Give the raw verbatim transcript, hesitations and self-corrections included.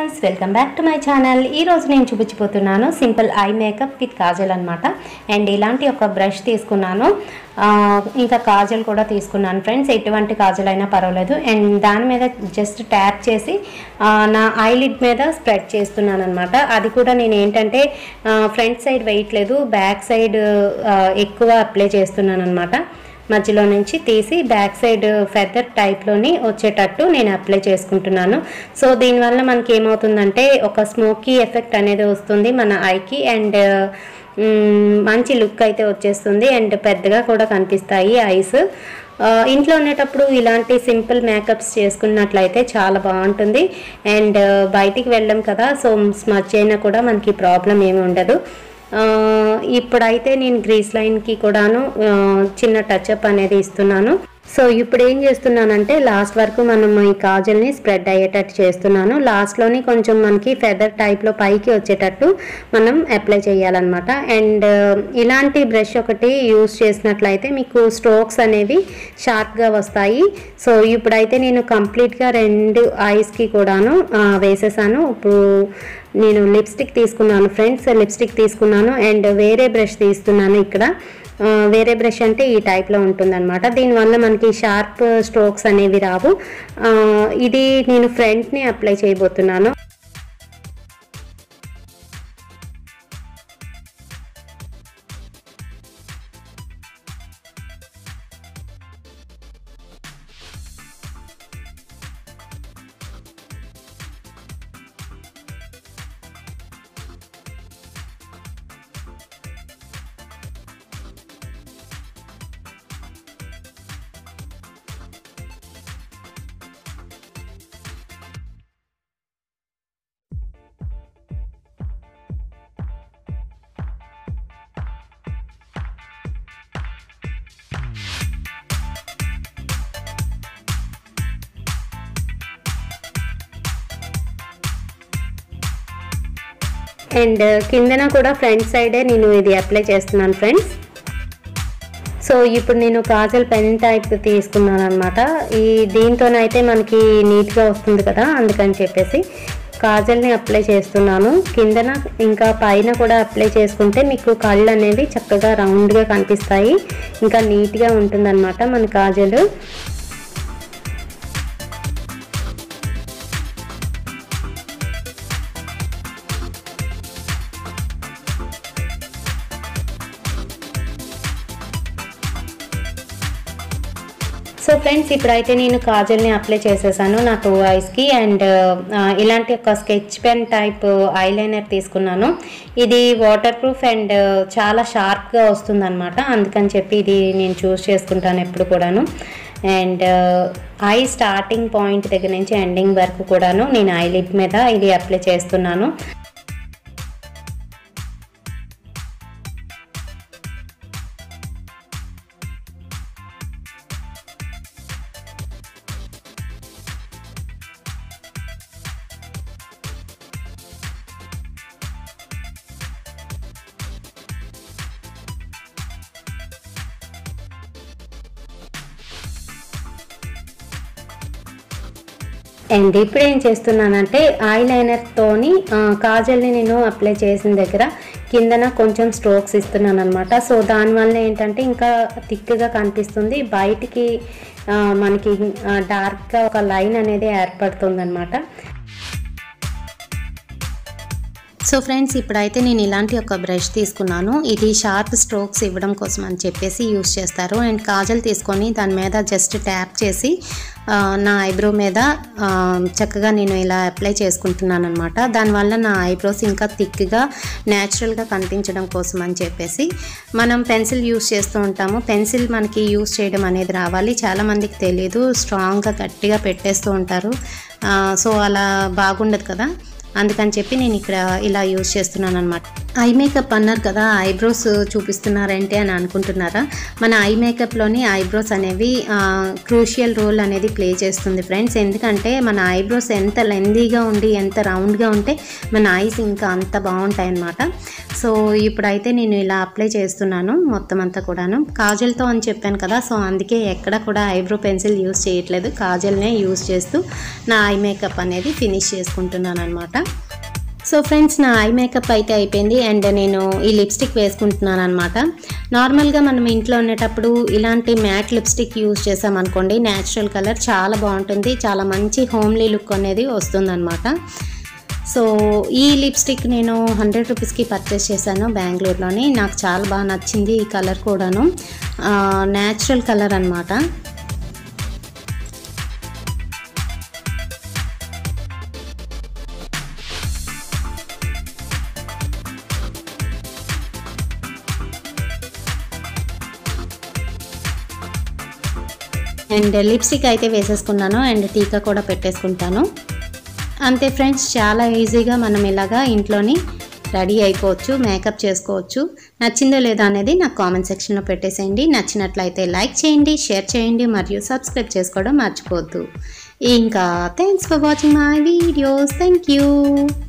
Friends, welcome back to my channel. ఈరోజు నేను చూపించిపోతున్నాను simple eye makeup with kajal అనమాట. అండ్ ఇలాంటి ఒక బ్రష్ తీసుకున్నాను, ఇంకా కాజల్ కూడా తీసుకున్నాను ఫ్రెండ్స్. ఎటువంటి కాజల్ అయినా పర్వాలేదు. అండ్ దాని మీద జస్ట్ ట్యాప్ చేసి నా ఐలిడ్ మీద స్ప్రెడ్ చేస్తున్నాను అనమాట. అది కూడా నేను ఏంటంటే ఫ్రంట్ సైడ్ వేయట్లేదు, బ్యాక్ సైడ్ ఎక్కువ అప్లై చేస్తున్నాను అనమాట. మధ్యలో నుంచి తీసి బ్యాక్ సైడ్ ఫెదర్ టైప్లోని వచ్చేటట్టు నేను అప్లై చేసుకుంటున్నాను. సో దీనివల్ల మనకి ఏమవుతుందంటే ఒక స్మోకీ ఎఫెక్ట్ అనేది వస్తుంది మన ఐకి, అండ్ మంచి లుక్ అయితే వచ్చేస్తుంది, అండ్ పెద్దగా కూడా కనిపిస్తాయి ఐస్. ఇంట్లో ఉండేటప్పుడు ఇలాంటి సింపుల్ మేకప్స్ చేసుకున్నట్లయితే చాలా బాగుంటుంది. అండ్ బయటికి వెళ్ళాం కదా, సో స్మచ్ అయినా కూడా మనకి ప్రాబ్లం ఏమి ఉండదు. ఇప్పుడైతే నేను గ్రీస్ లైన్కి కూడాను చిన్న టచ్అప్ అనేది ఇస్తున్నాను. సో ఇప్పుడు ఏం చేస్తున్నానంటే లాస్ట్ వరకు మనం ఈ కాజల్ని స్ప్రెడ్ అయ్యేటట్టు చేస్తున్నాను. లాస్ట్లోని కొంచెం మనకి ఫెదర్ టైప్లో పైకి వచ్చేటట్టు మనం అప్లై చేయాలన్నమాట. అండ్ ఇలాంటి బ్రష్ ఒకటి యూస్ చేసినట్లయితే మీకు స్ట్రోక్స్ అనేవి షార్ప్గా వస్తాయి. సో ఇప్పుడైతే నేను కంప్లీట్గా రెండు ఐస్కి కూడాను వేసేసాను. ఇప్పుడు నేను లిప్స్టిక్ తీసుకున్నాను ఫ్రెండ్స్, లిప్స్టిక్ తీసుకున్నాను అండ్ వేరే బ్రష్ తీస్తున్నాను. ఇక్కడ వేరే బ్రష్ అంటే ఈ టైప్లో ఉంటుందన్నమాట. దీనివల్ల మనకి షార్ప్ స్ట్రోక్స్ అనేవి రావు. ఇది నేను ఫ్రంట్ని అప్లై చేయబోతున్నాను. అండ్ కిందన కూడా ఫ్రంట్ సైడే నేను ఇది అప్లై చేస్తున్నాను ఫ్రెండ్స్. సో ఇప్పుడు నేను కాజల్ పెన్ టైప్ తీసుకున్నాను అనమాట. ఈ దీంతోనైతే మనకి నీట్గా వస్తుంది కదా, అందుకని చెప్పేసి కాజల్ని అప్లై చేస్తున్నాను. కిందన ఇంకా పైన కూడా అప్లై చేసుకుంటే మీకు కళ్ళు అనేవి చక్కగా రౌండ్గా కనిపిస్తాయి, ఇంకా నీట్గా ఉంటుందన్నమాట మన కాజల్. సో ఫ్రెండ్స్, ఇప్పుడైతే నేను కాజల్ని అప్లై చేసేసాను నా టూ ఐస్కి. అండ్ ఇలాంటి ఒక స్కెచ్ పెన్ టైప్ ఐలైనర్ తీసుకున్నాను. ఇది వాటర్ ప్రూఫ్ అండ్ చాలా షార్ప్గా వస్తుందన్నమాట, అందుకని చెప్పి ఇది నేను చూస్ చేసుకుంటాను ఎప్పుడు కూడాను. అండ్ ఐ స్టార్టింగ్ పాయింట్ దగ్గర నుంచి ఎండింగ్ వరకు కూడాను నేను ఐలిడ్ మీద ఇది అప్లై చేస్తున్నాను. అండ్ ఇప్పుడు ఏం చేస్తున్నానంటే ఐలైనర్తోని కాజల్ని నేను అప్లై చేసిన దగ్గర కిందన కొంచెం స్ట్రోక్స్ ఇస్తున్నాను అనమాట. సో దానివల్ల ఏంటంటే ఇంకా థిక్గా కనిపిస్తుంది, బయటికి మనకి డార్క్గా ఒక లైన్ అనేది ఏర్పడుతుంది అనమాట. సో ఫ్రెండ్స్, ఇప్పుడైతే నేను ఇలాంటి ఒక బ్రష్ తీసుకున్నాను. ఇది షార్ప్ స్ట్రోక్స్ ఇవ్వడం కోసం అని చెప్పేసి యూస్ చేస్తారు. అండ్ కాజల్ తీసుకొని దాని మీద జస్ట్ ట్యాప్ చేసి నా ఐబ్రో మీద చక్కగా నేను ఇలా అప్లై చేసుకుంటున్నాను అనమాట. దానివల్ల నా ఐబ్రోస్ ఇంకా థిక్గా న్యాచురల్గా కనిపించడం కోసం అని చెప్పేసి మనం పెన్సిల్ యూస్ చేస్తూ ఉంటాము. పెన్సిల్ మనకి యూస్ చేయడం అనేది రావాలి, చాలామందికి తెలియదు, స్ట్రాంగ్గా గట్టిగా పెట్టేస్తూ ఉంటారు. సో అలా బాగుండదు కదా, అందుకని చెప్పి నేను ఇక్కడ ఇలా యూజ్ చేస్తున్నాను అనమాట. ఐ మేకప్ అన్నారు కదా, ఐబ్రోస్ చూపిస్తున్నారంటే అని అనుకుంటున్నారా? మన ఐ మేకప్లోని ఐబ్రోస్ అనేవి క్రూషియల్ రోల్ అనేది ప్లే చేస్తుంది ఫ్రెండ్స్. ఎందుకంటే మన ఐబ్రోస్ ఎంత లెందీగా ఉండి ఎంత రౌండ్గా ఉంటే మన ఐస్ ఇంకా అంత బాగుంటాయి అన్నమాట. సో ఇప్పుడైతే నేను ఇలా అప్లై చేస్తున్నాను మొత్తం అంతా కూడాను. కాజల్తో అని చెప్పాను కదా, సో అందుకే ఎక్కడ కూడా ఐబ్రో పెన్సిల్ యూస్ చేయట్లేదు, కాజల్నే యూస్ చేస్తూ నా ఐ మేకప్ అనేది ఫినిష్ చేసుకుంటున్నాను అనమాట. సో ఫ్రెండ్స్, నా ఐ మేకప్ అయితే అయిపోయింది అండ్ నేను ఈ లిప్స్టిక్ వేసుకుంటున్నాను అనమాట. నార్మల్గా మనం ఇంట్లో ఉండేటప్పుడు ఇలాంటి మ్యాట్ లిప్స్టిక్ యూజ్ చేసామనుకోండి, న్యాచురల్ కలర్ చాలా బాగుంటుంది, చాలా మంచి హోమ్లీ లుక్ అనేది వస్తుందన్నమాట. సో ఈ లిప్స్టిక్ నేను హండ్రెడ్ రూపీస్కి పర్చేస్ చేశాను బెంగళూరులోని. నాకు చాలా బాగా నచ్చింది ఈ కలర్ కూడాను, న్యాచురల్ కలర్ అనమాట. అండ్ లిప్స్టిక్ అయితే వేసేసుకున్నాను అండ్ టీకా కూడా పెట్టేసుకుంటాను. అంతే ఫ్రెండ్స్, చాలా ఈజీగా మనం ఇలాగా ఇంట్లోని రెడీ అయిపోవచ్చు, మేకప్ చేసుకోవచ్చు. నచ్చిందో లేదో అనేది నాకు కామెంట్ సెక్షన్లో పెట్టేసేయండి. నచ్చినట్లయితే లైక్ చేయండి, షేర్ చేయండి మరియు సబ్స్క్రైబ్ చేసుకోవడం మర్చిపోవద్దు. ఇంకా thanks for watching my videos. Thank you.